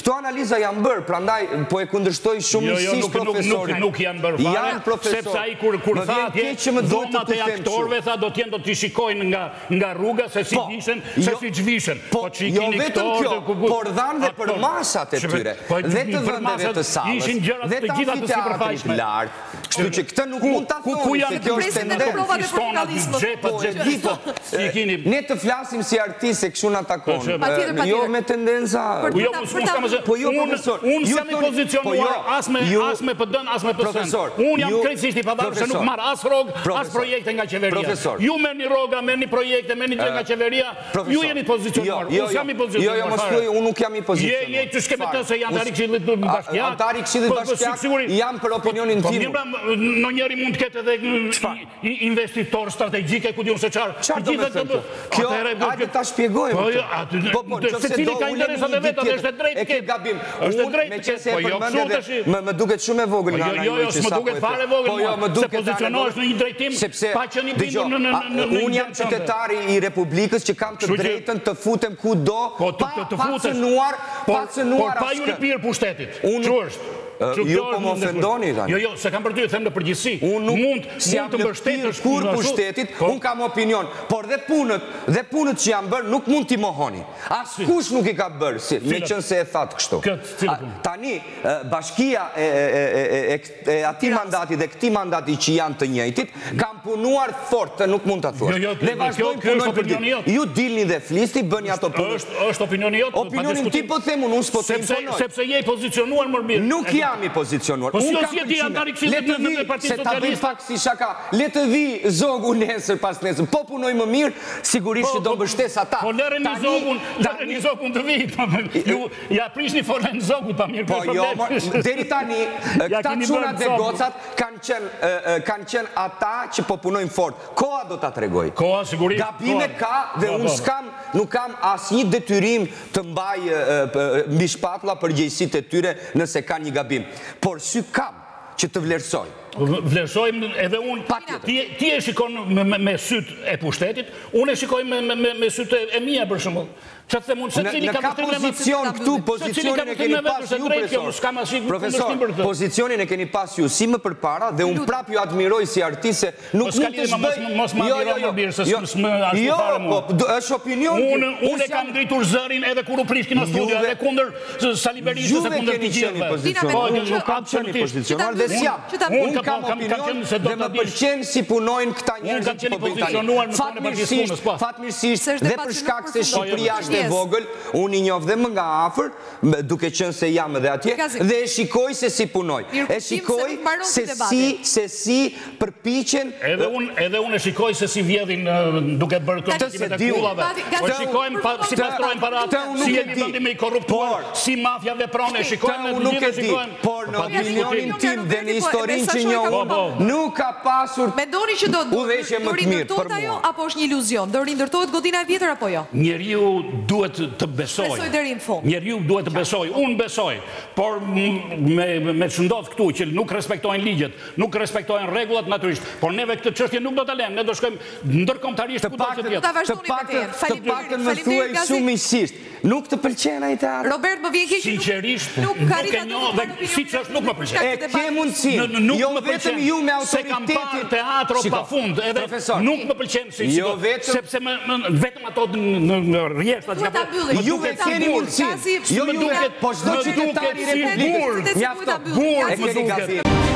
Këto analiza janë bërë, prandaj po e kundërshtoj shumë isisht profesorin. Nuk janë bërë fare, sepse ai kur tha atje, dhomat e aktorëve tha do t'i shikojnë nga rruga se si vishen, se si ç'vishen. Jo vetëm kjo, por dhanë dhe për masat e tyre, dhe të vendeve të salës, dhe të amfiteatrit lartë. Kështu që këtë nuk mund ta thoni se kjo është tendencë. Ne të flasim si artistë se kështu na takon. Jo me tendenca. Po jo profesor. Unë jam i pozicionuar as me PD-n, as me PS-n. Unë jam krejtësisht i pavarur se nuk marr as rrogë, as projekte nga qeveria. Ju merrni rroga, merrni projekte, merrni gjë nga qeveria. Ju jeni pozicionuar. Unë jam i pozicionuar. Jo, mos thuaj, unë nuk jam i pozicionuar. Je çu shkëmë të se janë antar i Këshillit Bashkiak. Antar i Këshillit Bashkiak jam për opinionin tim. Në njëri mund të ketë edhe investitor strategjik e ku diun se çfarë. Kjo, hajde ta shpjegojmë. Secili ka interesat e veta, është drejt. E ke gabim. Është drejt. Me qenë se e përmendë dhe më duket shumë e vogël nga ana juaj. Jo, më duket fare vogël. Se pozicionohesh në një drejtim pa qenë i bindur në unë jam qytetari i Republikës që kam të drejtën të futem kudo pa cënuar por pa ju në pirë pushtetit. Çu është? Ju po më ofendoni tani. Jo, se kam për ty, them në përgjithësi. Unë mund të mbështetesh kur pushtetit, unë kam opinion, por dhe punët që janë bërë nuk mund t'i mohoni. Askush nuk i ka bërë, me qenë se e thatë kështu. Tani, bashkia e ati mandati dhe këti mandati që janë të njëjtit, kam punuar fort, nuk mund të thuash. Dhe vazhdojnë punojnë për ditë. Ju dilni dhe flisti, bëni ato punët. Është opinioni jot? Opinionin ti po themun, unë s'po të imponoj. Sepse je i pozicionuar më mirë. Nuk jam i pozicionuar. Po si je ti antar i Këshillit në Partinë Socialiste? Si shaka, le të vi zogu nesër pas nesër. Po punoj më mirë, sigurisht që do mbështes ata. Po lëreni zogun të vi. Ju ja prishni folën zogut pa mirë. Po jo, deri tani këta çunat dhe gocat kanë qenë ata që po punojnë fort. Koha do ta tregoj. Koha sigurisht. Gabime ka dhe unë nuk kam asnjë detyrim të mbaj mbi shpatulla përgjegjësitë e tyre nëse ka një gabim. Por sy kam që të vlerësoj. Vlerësojmë edhe unë. Ti e shikon me sytë e pushtetit, unë e shikoj me sytë e mia për shembull. Në ka pozicion këtu, pozicionin e keni pas ju, profesor, pozicionin e keni pas ju si më përpara dhe unë prap ju admiroj si artist se nuk mund të shbëj. Mos më admiroj më birë, se s'më ashtu fare mua. është opinion. Unë e kam ngritur zërin edhe kur u prishti në studio, edhe kundër Saliberisë, edhe kundër të gjithëve. Unë kam qenë i pozicionar dhe s'jam. Unë kam opinion dhe më pëlqen si punojnë këta njerëzit që po bëjnë. Fatmirësisht dhe për shkak se Shqipëria është e vogël, unë i njoh dhe më nga afër, duke qenë se jam edhe atje, dhe e shikoj se si punoj. E shikoj se si përpiqen. Edhe unë e shikoj se si vjedhin duke bërë këto e kullave. Po shikojmë si pastrojnë paratë, si jemi vendi më i korruptuar, si mafia vepron, e shikojmë në të gjithë. Por në opinionin tim dhe në historinë që njohur, nuk ka pasur mendoni që do rindërtohet ajo apo është një iluzion? Do rindërtohet godina e vjetër apo jo? Njeriu duhet të besoj. Besoj deri në fund. Njeriu duhet të besoj. Unë besoj. Por me ç'ndodh këtu që nuk respektojnë ligjet, nuk respektojnë rregullat natyrisht. Por neve këtë çështje nuk do ta lëmë. Ne do shkojmë ndërkombëtarisht kudo që të jetë. Të paktën më thuaj shumë miqësisht. Nuk të pëlqen ai teatri. Robert, më vjen keq. Sinqerisht, nuk arrita të siç është nuk më pëlqen. E ke mundësinë. Jo vetëm ju me autoritetin. Se kam parë teatro pafund, edhe nuk më pëlqen sepse vetëm ato në rjeshta që ka bërë. Juve keni mundësinë. Jo, po çdo qytetari i Republikës. Burg, e keni gabim.